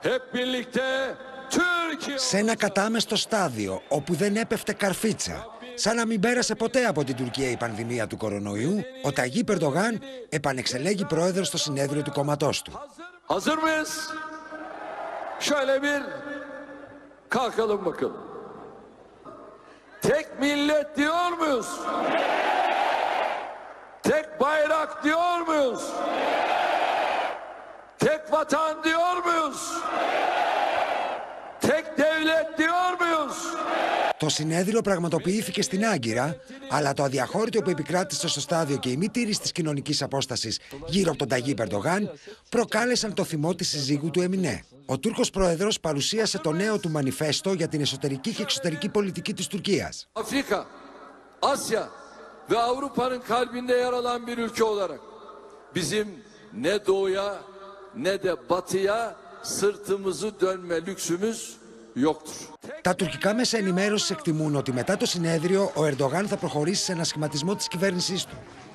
Σε ένα κατάμεστο στάδιο όπου δεν έπεφτε καρφίτσα, σαν να μην πέρασε ποτέ από την Τουρκία η πανδημία του κορονοϊού, ο Ταγίπ Ερντογάν επανεξελέγει πρόεδρος στο συνέδριο του κόμματός του. Hazır mıyız? Şöyle bir kalkalım bakalım. Tek millet diyor muyuz? Tek bayrak diyor muyuz? Tek vatan diyor muyuz? Tek devlet diyor muyuz? Το συνέδριο πραγματοποιήθηκε στην Άγκυρα, αλλά το αδιαχώρητο που επικράτησε στο στάδιο και η μη τήρηση της κοινωνικής απόστασης γύρω από τον Ταγίπ Ερντογάν προκάλεσαν το θυμό της συζύγου του Εμινέ. Ο Τούρκος πρόεδρος παρουσίασε το νέο του μανιφέστο για την εσωτερική και εξωτερική πολιτική της Τουρκίας. Afrika, Asya ve Avrupa'nın kalbinde yer alan bir ülke olarak bizim ne doğuya ne de batıya sırtımızı dönme lüksümüz yoktur. Τα τουρκικά μέσα ενημέρωσης εκτιμούν ότι μετά το συνέδριο ο Ερντογάν θα προχωρήσει σε ένα σχηματισμό της κυβέρνησής του.